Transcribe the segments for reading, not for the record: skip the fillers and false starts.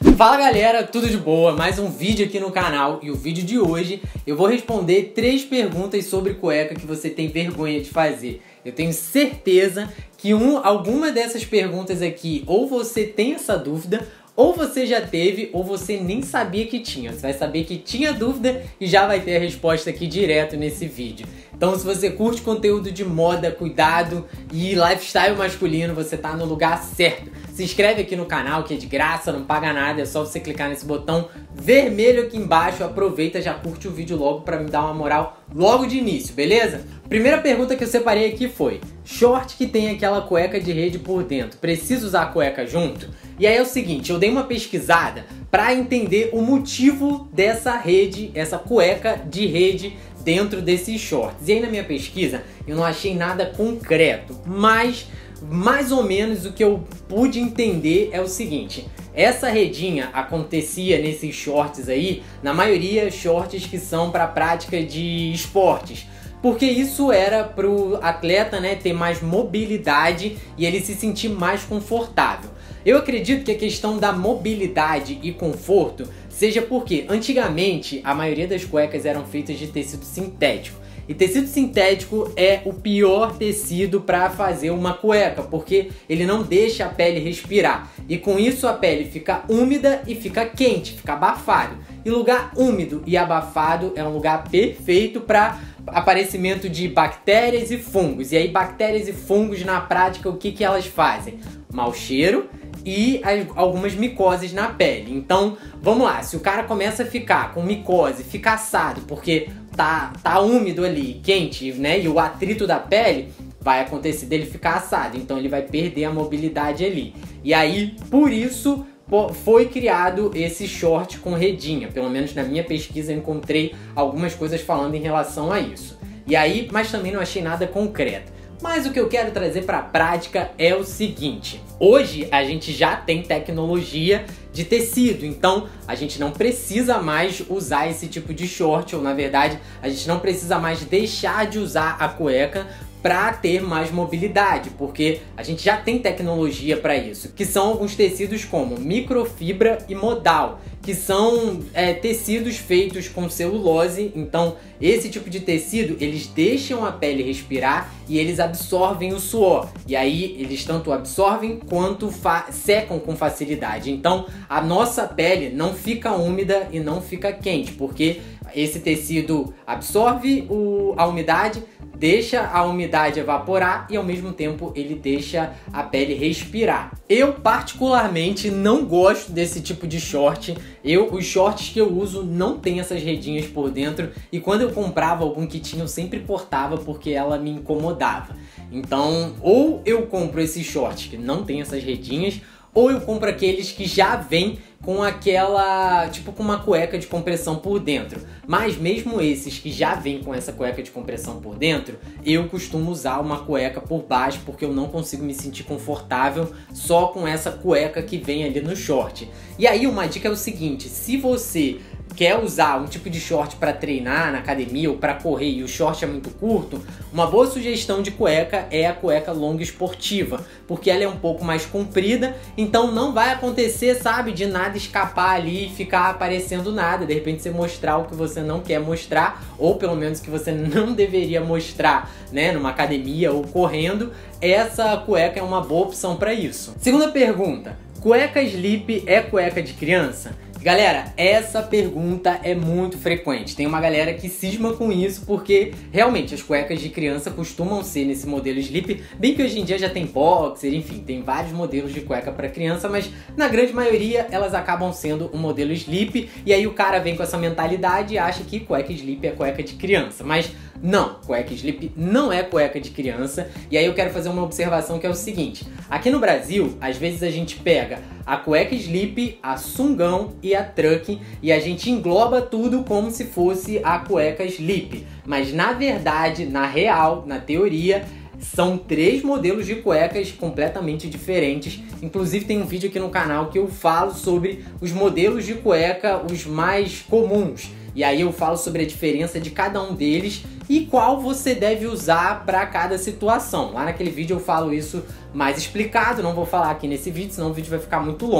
Fala galera, tudo de boa? Mais um vídeo aqui no canal e o vídeo de hoje eu vou responder 3 perguntas sobre cueca que você tem vergonha de fazer. Eu tenho certeza que alguma dessas perguntas aqui ou você tem essa dúvida, ou você já teve, ou você nem sabia que tinha. Você vai saber que tinha dúvida e já vai ter a resposta aqui direto nesse vídeo. Então se você curte conteúdo de moda, cuidado e lifestyle masculino, você tá no lugar certo. Se inscreve aqui no canal que é de graça, não paga nada, é só você clicar nesse botão vermelho aqui embaixo, aproveita, já curte o vídeo logo pra me dar uma moral logo de início, beleza? Primeira pergunta que eu separei aqui foi: short que tem aquela cueca de rede por dentro, precisa usar a cueca junto? E aí é o seguinte, eu dei uma pesquisada pra entender o motivo dessa rede, essa cueca de rede dentro desses shorts. E aí na minha pesquisa eu não achei nada concreto, mas mais ou menos o que eu pude entender é o seguinte: essa redinha acontecia nesses shorts aí, na maioria shorts que são para prática de esportes, porque isso era pro atleta, né, ter mais mobilidade e ele se sentir mais confortável. Eu acredito que a questão da mobilidade e conforto seja porque antigamente a maioria das cuecas eram feitas de tecido sintético. E tecido sintético é o pior tecido para fazer uma cueca, porque ele não deixa a pele respirar. E com isso a pele fica úmida e fica quente, fica abafado. E lugar úmido e abafado é um lugar perfeito para aparecimento de bactérias e fungos. E aí bactérias e fungos na prática o que elas fazem? Mau cheiro e algumas micoses na pele. Então, vamos lá, se o cara começa a ficar com micose, fica assado, porque tá úmido ali, quente, né, e o atrito da pele, vai acontecer dele ficar assado, então ele vai perder a mobilidade ali. E aí, por isso, foi criado esse short com redinha. Pelo menos na minha pesquisa eu encontrei algumas coisas falando em relação a isso. E aí, mas também não achei nada concreto. Mas o que eu quero trazer para a prática é o seguinte: hoje a gente já tem tecnologia de tecido, então a gente não precisa mais usar esse tipo de short, ou na verdade a gente não precisa mais deixar de usar a cueca para ter mais mobilidade, porque a gente já tem tecnologia para isso, que são alguns tecidos como microfibra e modal, que são tecidos feitos com celulose. Então esse tipo de tecido, eles deixam a pele respirar e eles absorvem o suor, e aí eles tanto absorvem quanto secam com facilidade. Então a nossa pele não fica úmida e não fica quente, porque esse tecido absorve a umidade, deixa a umidade evaporar e ao mesmo tempo ele deixa a pele respirar. Eu particularmente não gosto desse tipo de short. Os shorts que eu uso não tem essas redinhas por dentro, e quando eu comprava algum que tinha eu sempre cortava porque ela me incomodava. Então ou eu compro esses shorts que não tem essas redinhas, ou eu compro aqueles que já vêm com aquela, tipo, com uma cueca de compressão por dentro. Mas mesmo esses que já vêm com essa cueca de compressão por dentro, eu costumo usar uma cueca por baixo, porque eu não consigo me sentir confortável só com essa cueca que vem ali no short. E aí uma dica é o seguinte: se você quer usar um tipo de short para treinar na academia ou para correr e o short é muito curto, uma boa sugestão de cueca é a cueca longa esportiva, porque ela é um pouco mais comprida, então não vai acontecer, sabe, de nada escapar ali e ficar aparecendo nada, de repente você mostrar o que você não quer mostrar, ou pelo menos que você não deveria mostrar, né, numa academia ou correndo. Essa cueca é uma boa opção para isso. Segunda pergunta: cueca slip é cueca de criança? Galera, essa pergunta é muito frequente. Tem uma galera que cisma com isso, porque realmente as cuecas de criança costumam ser nesse modelo slip, bem que hoje em dia já tem boxer, enfim, tem vários modelos de cueca para criança, mas na grande maioria elas acabam sendo um modelo slip, e aí o cara vem com essa mentalidade e acha que cueca slip é cueca de criança, mas não, cueca slip não é cueca de criança. E aí eu quero fazer uma observação que é o seguinte: aqui no Brasil, às vezes a gente pega a cueca slip, a sungão e a truck e a gente engloba tudo como se fosse a cueca slip. Mas na verdade, na real, na teoria, são 3 modelos de cuecas completamente diferentes. Inclusive tem um vídeo aqui no canal que eu falo sobre os modelos de cueca, os mais comuns. E aí eu falo sobre a diferença de cada um deles e qual você deve usar para cada situação. Lá naquele vídeo eu falo isso mais explicado, não vou falar aqui nesse vídeo, senão o vídeo vai ficar muito longo.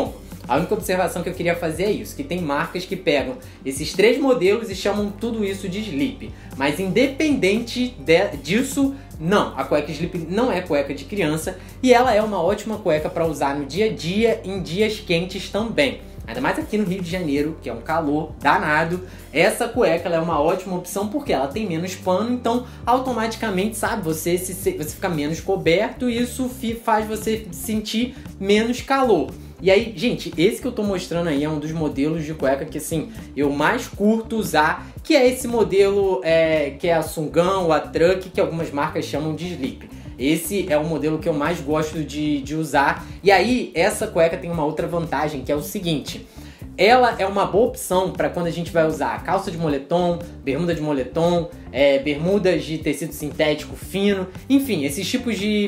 A única observação que eu queria fazer é isso, que tem marcas que pegam esses 3 modelos e chamam tudo isso de slip. Mas independente disso, não, a cueca slip não é cueca de criança e ela é uma ótima cueca para usar no dia a dia, em dias quentes também. Ainda mais aqui no Rio de Janeiro, que é um calor danado, essa cueca ela é uma ótima opção porque ela tem menos pano, então automaticamente, sabe, você fica menos coberto e isso faz você sentir menos calor. E aí, gente, esse que eu tô mostrando aí é um dos modelos de cueca que, assim, eu mais curto usar, que é esse modelo que é a Sungão ou a Truck, que algumas marcas chamam de slip. Esse é o modelo que eu mais gosto de usar. E aí, essa cueca tem uma outra vantagem, que é o seguinte: ela é uma boa opção para quando a gente vai usar calça de moletom, bermuda de moletom, bermudas de tecido sintético fino, enfim, esses tipos de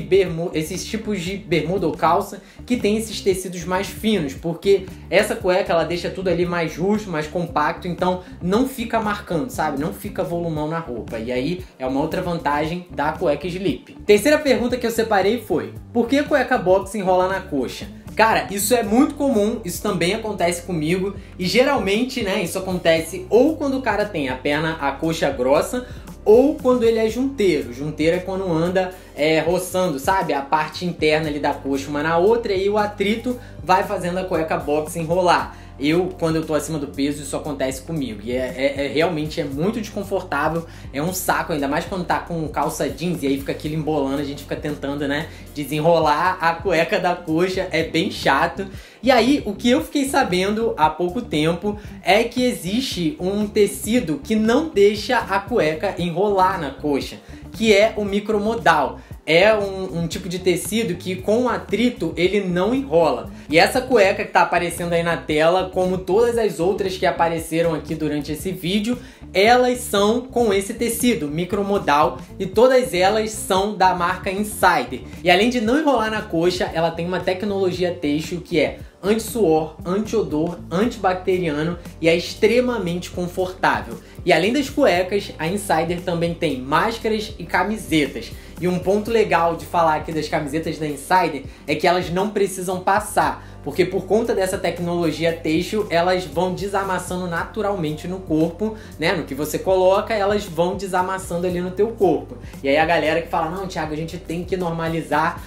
bermuda ou calça que tem esses tecidos mais finos, porque essa cueca ela deixa tudo ali mais justo, mais compacto, então não fica marcando, sabe? Não fica volumão na roupa. E aí é uma outra vantagem da cueca slip. Terceira pergunta que eu separei foi: por que a cueca box enrola na coxa? Cara, isso é muito comum, isso também acontece comigo e geralmente, né, isso acontece ou quando o cara tem a coxa grossa ou quando ele é junteiro. Junteiro é quando anda roçando, sabe, a parte interna ali da coxa uma na outra e aí o atrito vai fazendo a cueca box enrolar. Quando eu tô acima do peso, isso acontece comigo. E realmente é muito desconfortável. É um saco, ainda mais quando tá com calça jeans e aí fica aquilo embolando. A gente fica tentando, né, desenrolar a cueca da coxa. É bem chato. E aí, o que eu fiquei sabendo há pouco tempo é que existe um tecido que não deixa a cueca enrolar na coxa, que é o micromodal. É um tipo de tecido que com atrito ele não enrola. E essa cueca que tá aparecendo aí na tela, como todas as outras que apareceram aqui durante esse vídeo, elas são com esse tecido micromodal e todas elas são da marca Insider. E além de não enrolar na coxa, ela tem uma tecnologia têxtil que é anti-suor, anti-odor, antibacteriano e é extremamente confortável. E além das cuecas, a Insider também tem máscaras e camisetas. E um ponto legal de falar aqui das camisetas da Insider é que elas não precisam passar, porque por conta dessa tecnologia têxtil, elas vão desamassando naturalmente no corpo, né? No que você coloca, elas vão desamassando ali no teu corpo. E aí a galera que fala: não, Thiago, a gente tem que normalizar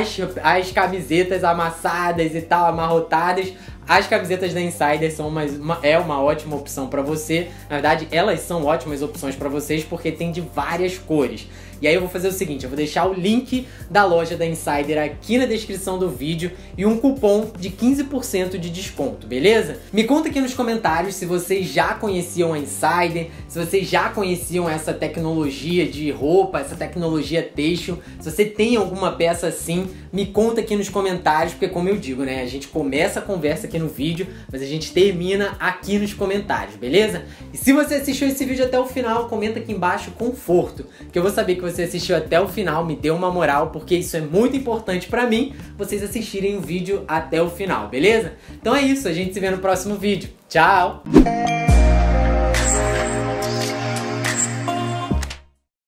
as camisetas amassadas e tal, amarrotadas. As camisetas da Insider são uma ótima opção para você. Na verdade, elas são ótimas opções para vocês porque tem de várias cores. E aí eu vou fazer o seguinte, eu vou deixar o link da loja da Insider aqui na descrição do vídeo e um cupom de 15% de desconto, beleza? Me conta aqui nos comentários se vocês já conheciam a Insider, se vocês já conheciam essa tecnologia de roupa, essa tecnologia têxtil. Se você tem alguma peça assim, me conta aqui nos comentários, porque como eu digo, né, a gente começa a conversa aqui no vídeo, mas a gente termina aqui nos comentários, beleza? E se você assistiu esse vídeo até o final, comenta aqui embaixo conforto, que eu vou saber que você assistiu até o final, me deu uma moral, porque isso é muito importante pra mim, vocês assistirem o vídeo até o final, beleza? Então é isso, a gente se vê no próximo vídeo. Tchau!